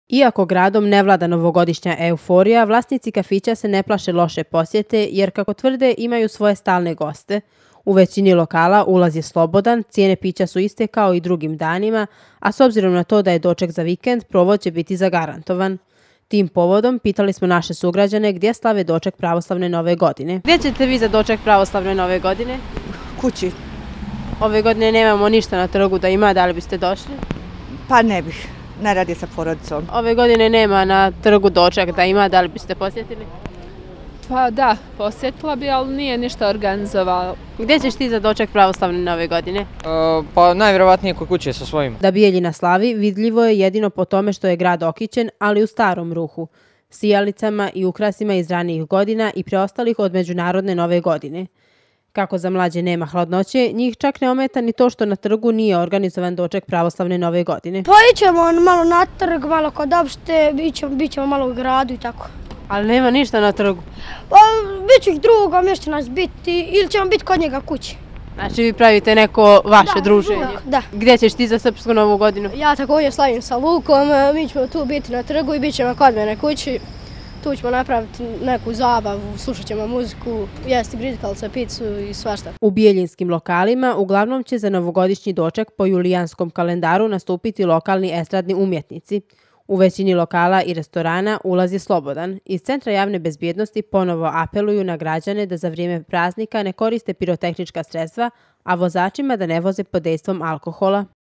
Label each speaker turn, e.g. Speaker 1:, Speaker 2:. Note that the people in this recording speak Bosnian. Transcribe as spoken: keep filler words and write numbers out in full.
Speaker 1: Iako gradom ne vlada novogodišnja euforija, vlasnici kafića se ne plaše loše posjete jer, kako tvrde, imaju svoje stalne goste. U većini lokala ulaz je slobodan, cijene pića su iste kao i drugim danima, a s obzirom na to da je doček za vikend, provod će biti zagarantovan. Tim povodom pitali smo naše sugrađane gdje slave doček pravoslavne nove godine. Gdje ćete vi za doček pravoslavne nove godine?
Speaker 2: Kući.
Speaker 1: Ove godine nemamo ništa na trgu da ima, da li biste došli?
Speaker 2: Pa ne bih, ne radi sa porodicom.
Speaker 1: Ove godine nema na trgu doček da ima, da li biste posjetili?
Speaker 3: Pa da, posjetila bi, ali nije ništa organizovalo.
Speaker 1: Gdje ćeš ti za doček pravoslavne nove godine?
Speaker 4: Uh, pa najvjerovatnije kod kuće sa svojim.
Speaker 1: Da Bijeljina slavi vidljivo je jedino po tome što je grad okićen, ali u starom ruhu, sijalicama i ukrasima iz ranijih godina i preostalih od međunarodne nove godine. Kako za mlađe nema hladnoće, njih čak ne ometa ni to što na trgu nije organizovan doček pravoslavne nove godine.
Speaker 5: Pa ićemo malo na trg, malo kod opšte, bit ćemo malo u gradu i tako.
Speaker 1: Ali nema ništa na trgu?
Speaker 5: Pa bit će ih druga, mješće će nas biti ili ćemo biti kod njega kući.
Speaker 1: Znači vi pravite neko vaše
Speaker 5: Da,
Speaker 1: druženje?
Speaker 5: Da.
Speaker 1: Gdje ćeš ti za srpsku novu godinu?
Speaker 5: Ja također slavim sa Lukom, mi ćemo tu biti na trgu i bit ćemo kod mene kući. Tu ćemo napraviti neku zabavu, slušat ćemo muziku, jesti grickalice, picu i svašta.
Speaker 1: U bijeljinskim lokalima uglavnom će za novogodišnji doček po julijanskom kalendaru nastupiti lokalni estradni umjetnici. U većini lokala i restorana ulaz je slobodan. Iz Centra javne bezbjednosti ponovo apeluju na građane da za vrijeme praznika ne koriste pirotehnička sredstva, a vozačima da ne voze pod dejstvom alkohola.